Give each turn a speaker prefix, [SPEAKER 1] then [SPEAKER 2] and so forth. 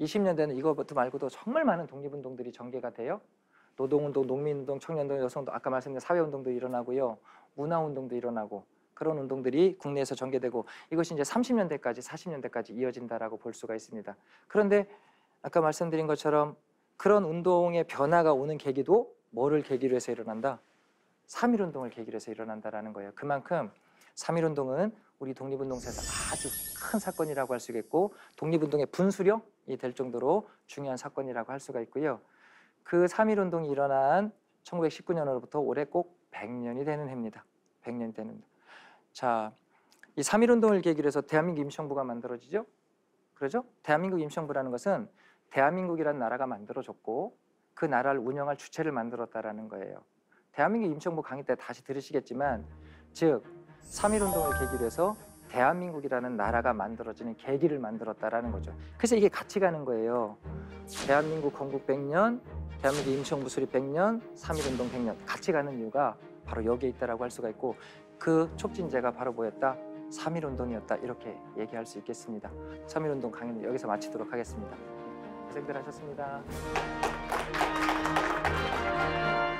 [SPEAKER 1] 20년대는 이것도 말고도 정말 많은 독립운동들이 전개가 돼요. 노동운동, 농민운동, 청년운동, 여성운동, 아까 말씀드린 사회운동도 일어나고요. 문화운동도 일어나고 그런 운동들이 국내에서 전개되고 이것이 이제 30년대까지, 40년대까지 이어진다라고 볼 수가 있습니다. 그런데 아까 말씀드린 것처럼 그런 운동의 변화가 오는 계기도 뭐를 계기로 해서 일어난다? 3.1운동을 계기로 해서 일어난다라는 거예요. 그만큼 3.1운동은 우리 독립운동사에서 아주 큰 사건이라고 할 수 있겠고 독립운동의 분수령이 될 정도로 중요한 사건이라고 할 수가 있고요. 그 3.1운동이 일어난 1919년으로부터 올해 꼭 100년이 되는 해입니다. 100년이 되는 해. 자, 이 3.1운동을 계기로 해서 대한민국 임시정부가 만들어지죠. 그러죠? 대한민국 임시정부라는 것은 대한민국이라는 나라가 만들어졌고 그 나라를 운영할 주체를 만들었다라는 거예요. 대한민국 임시정부 강의 때 다시 들으시겠지만 즉 3.1운동을 계기로 해서 대한민국이라는 나라가 만들어지는 계기를 만들었다라는 거죠. 그래서 이게 같이 가는 거예요. 대한민국 건국 100년, 대한민국 임시정부 수립 100년, 3.1운동 100년 같이 가는 이유가 바로 여기에 있다라고 할 수가 있고 그 촉진제가 바로 뭐였다? 3.1운동이었다 이렇게 얘기할 수 있겠습니다. 3.1운동 강의는 여기서 마치도록 하겠습니다. 고생들 하셨습니다.